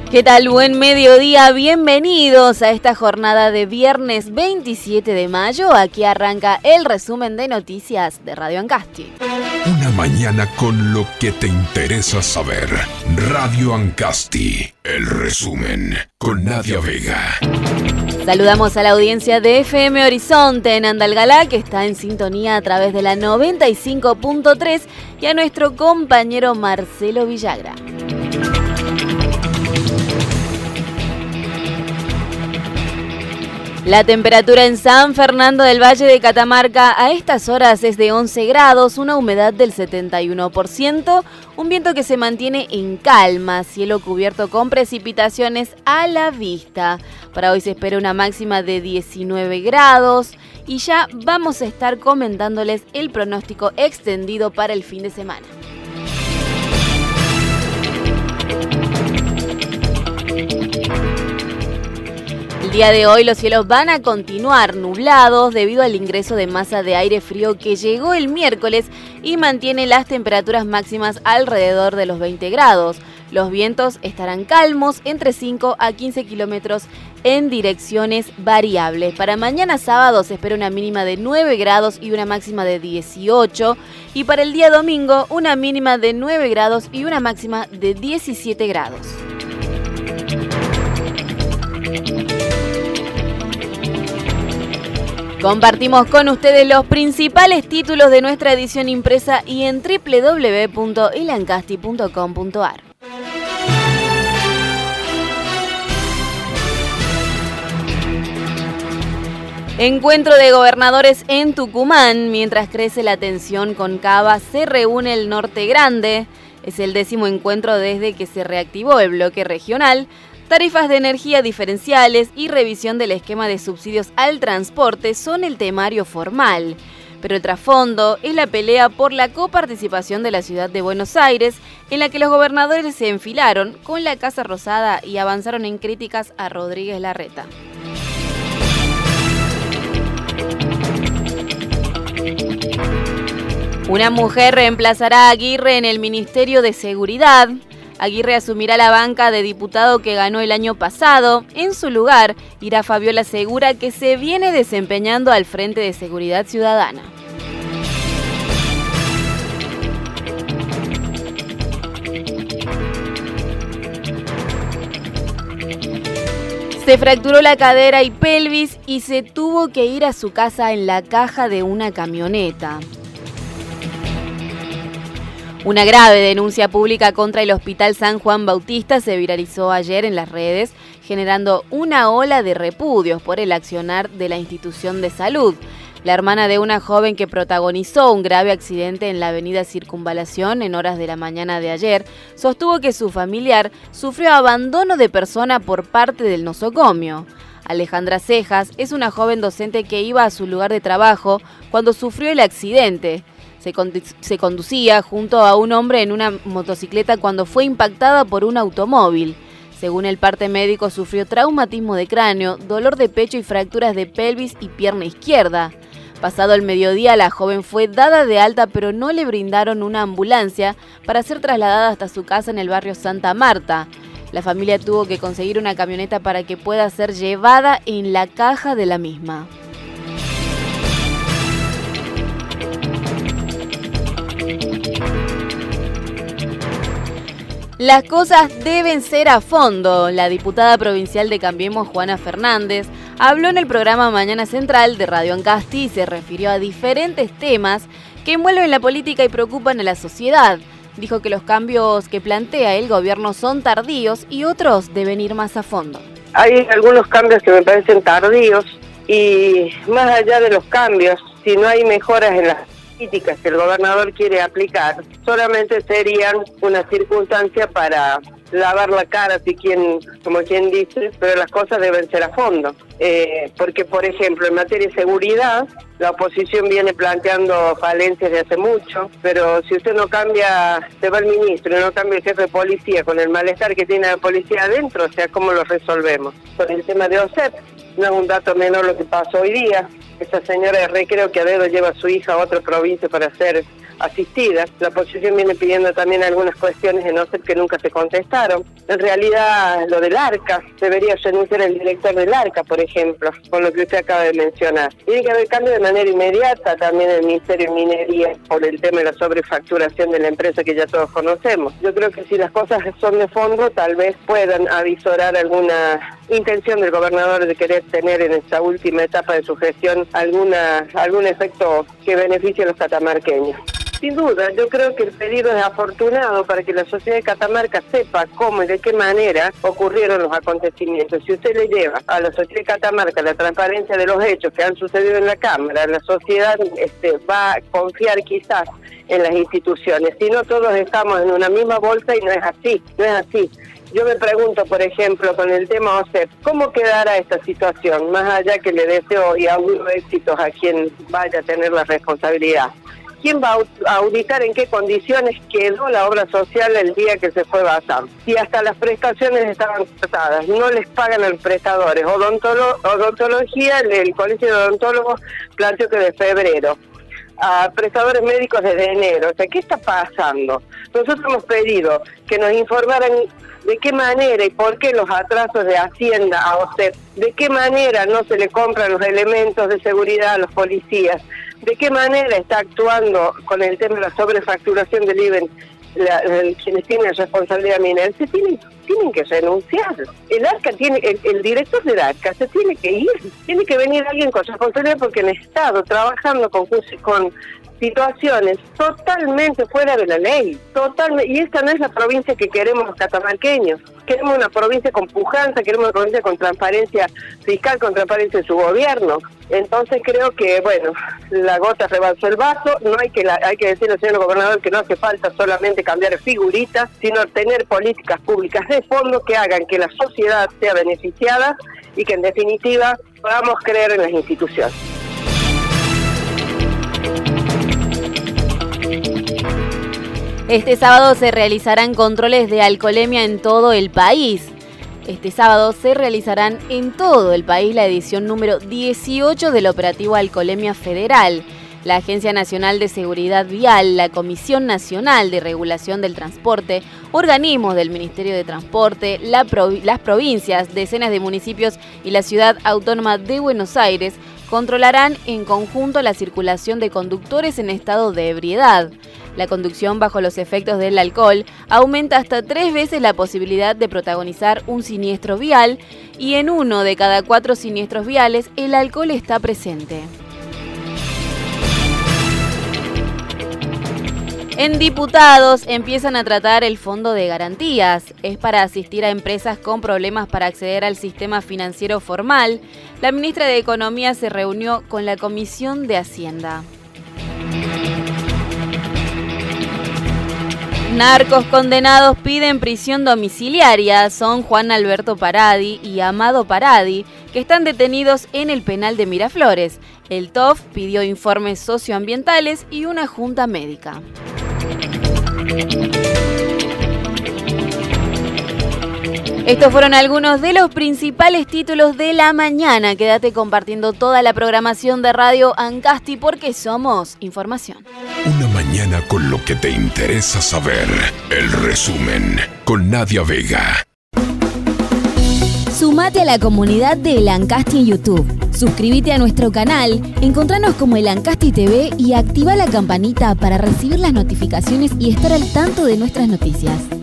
¿Qué tal? Buen mediodía, bienvenidos a esta jornada de viernes 27 de mayo. Aquí arranca el resumen de noticias de Radio Ancasti. Una mañana con lo que te interesa saber. Radio Ancasti, el resumen con Nadia Vega. Saludamos a la audiencia de FM Horizonte en Andalgalá, que está en sintonía a través de la 95.3, y a nuestro compañero Marcelo Villagra. La temperatura en San Fernando del Valle de Catamarca a estas horas es de 11 grados, una humedad del 71%, un viento que se mantiene en calma, cielo cubierto con precipitaciones a la vista. Para hoy se espera una máxima de 19 grados y ya vamos a estar comentándoles el pronóstico extendido para el fin de semana. El día de hoy los cielos van a continuar nublados debido al ingreso de masa de aire frío que llegó el miércoles y mantiene las temperaturas máximas alrededor de los 20 grados. Los vientos estarán calmos entre 5 a 15 kilómetros en direcciones variables. Para mañana sábado se espera una mínima de 9 grados y una máxima de 18. Y para el día domingo una mínima de 9 grados y una máxima de 17 grados. Compartimos con ustedes los principales títulos de nuestra edición impresa y en www.elancasti.com.ar. Encuentro de gobernadores en Tucumán. Mientras crece la tensión con Cava, se reúne el Norte Grande. Es el 10º encuentro desde que se reactivó el bloque regional. Tarifas de energía diferenciales y revisión del esquema de subsidios al transporte son el temario formal. Pero el trasfondo es la pelea por la coparticipación de la ciudad de Buenos Aires, en la que los gobernadores se enfilaron con la Casa Rosada y avanzaron en críticas a Rodríguez Larreta. Una mujer reemplazará a Aguirre en el Ministerio de Seguridad. Aguirre asumirá la banca de diputado que ganó el año pasado. En su lugar irá Fabiola Segura, que se viene desempeñando al frente de Seguridad Ciudadana. Se fracturó la cadera y pelvis y se tuvo que ir a su casa en la caja de una camioneta. Una grave denuncia pública contra el Hospital San Juan Bautista se viralizó ayer en las redes, generando una ola de repudios por el accionar de la institución de salud. La hermana de una joven que protagonizó un grave accidente en la avenida Circunvalación en horas de la mañana de ayer, sostuvo que su familiar sufrió abandono de persona por parte del nosocomio. Alejandra Cejas es una joven docente que iba a su lugar de trabajo cuando sufrió el accidente. Se conducía junto a un hombre en una motocicleta cuando fue impactada por un automóvil. Según el parte médico, sufrió traumatismo de cráneo, dolor de pecho y fracturas de pelvis y pierna izquierda. Pasado el mediodía, la joven fue dada de alta, pero no le brindaron una ambulancia para ser trasladada hasta su casa en el barrio Santa Marta. La familia tuvo que conseguir una camioneta para que pueda ser llevada en la caja de la misma. Las cosas deben ser a fondo. La diputada provincial de Cambiemos, Juana Fernández, habló en el programa Mañana Central de Radio Ancasti y se refirió a diferentes temas que envuelven la política y preocupan a la sociedad. Dijo que los cambios que plantea el gobierno son tardíos y otros deben ir más a fondo. Hay algunos cambios que me parecen tardíos y más allá de los cambios, si no hay mejoras en las políticas que el gobernador quiere aplicar, solamente serían una circunstancia para lavar la cara, como quien dice, pero las cosas deben ser a fondo. Porque, por ejemplo, en materia de seguridad, la oposición viene planteando falencias de hace mucho, pero si usted no cambia, se va el ministro y no cambia el jefe de policía con el malestar que tiene la policía adentro, o sea, ¿cómo lo resolvemos? Con el tema de OSEP, no es un dato menor lo que pasó hoy día. Esa señora de Recreo que a dedo lleva a su hija a otra provincia para hacer asistida. La oposición viene pidiendo también algunas cuestiones en OSEP que nunca se contestaron. En realidad, lo del ARCA, debería renunciar el director del ARCA, por ejemplo, con lo que usted acaba de mencionar. Tiene que haber cambio de manera inmediata también en el Ministerio de Minería por el tema de la sobrefacturación de la empresa que ya todos conocemos. Yo creo que si las cosas son de fondo, tal vez puedan avisorar alguna intención del gobernador de querer tener en esta última etapa de su gestión algún efecto que beneficie a los catamarqueños. Sin duda, yo creo que el pedido es afortunado para que la sociedad de Catamarca sepa cómo y de qué manera ocurrieron los acontecimientos. Si usted le lleva a la sociedad de Catamarca la transparencia de los hechos que han sucedido en la Cámara, la sociedad va a confiar quizás en las instituciones. Si no, todos estamos en una misma bolsa y no es así. Yo me pregunto, por ejemplo, con el tema OSEP, ¿cómo quedará esta situación? Más allá que le deseo y auguro éxitos a quien vaya a tener la responsabilidad. ¿Quién va a auditar en qué condiciones quedó la obra social el día que se fue basado? Si hasta las prestaciones estaban cortadas, no les pagan a los prestadores. Odontología, el Colegio de Odontólogos planteó que de febrero. A prestadores médicos desde enero. O sea, ¿qué está pasando? Nosotros hemos pedido que nos informaran de qué manera y por qué los atrasos de Hacienda a OSEP, de qué manera no se le compran los elementos de seguridad a los policías, de qué manera está actuando con el tema de la sobrefacturación del IVEN quienes tienen responsabilidad minera. Tienen que renunciar. El ARCA el director del ARCA se tiene que ir. Tiene que venir alguien con responsabilidad porque han estado trabajando con situaciones totalmente fuera de la ley. Y esta no es la provincia que queremos los catamarqueños. Queremos una provincia con pujanza, queremos una provincia con transparencia fiscal, con transparencia de su gobierno. Entonces creo que, bueno, la gota rebalsó el vaso. No hay que decirle al señor gobernador que no hace falta solamente cambiar figuritas, sino tener políticas públicas de fondo que hagan que la sociedad sea beneficiada y que en definitiva podamos creer en las instituciones. Este sábado se realizarán controles de alcoholemia en todo el país. Este sábado se realizarán en todo el país la edición número 18 del Operativo Alcoholemia Federal. La Agencia Nacional de Seguridad Vial, la Comisión Nacional de Regulación del Transporte, organismos del Ministerio de Transporte, las provincias, decenas de municipios y la Ciudad Autónoma de Buenos Aires controlarán en conjunto la circulación de conductores en estado de ebriedad. La conducción bajo los efectos del alcohol aumenta hasta 3 veces la posibilidad de protagonizar un siniestro vial y en 1 de cada 4 siniestros viales el alcohol está presente. En Diputados empiezan a tratar el Fondo de Garantías. Es para asistir a empresas con problemas para acceder al sistema financiero formal. La ministra de Economía se reunió con la Comisión de Hacienda. Narcos condenados piden prisión domiciliaria. Son Juan Alberto Paradi y Amado Paradi, que están detenidos en el penal de Miraflores. El TOF pidió informes socioambientales y una junta médica. Estos fueron algunos de los principales títulos de la mañana. Quédate compartiendo toda la programación de Radio Ancasti porque somos información. Una mañana con lo que te interesa saber. El resumen con Nadia Vega. Sumate a la comunidad de El Ancasti en YouTube. Suscríbete a nuestro canal, encontranos como El Ancasti TV y activa la campanita para recibir las notificaciones y estar al tanto de nuestras noticias.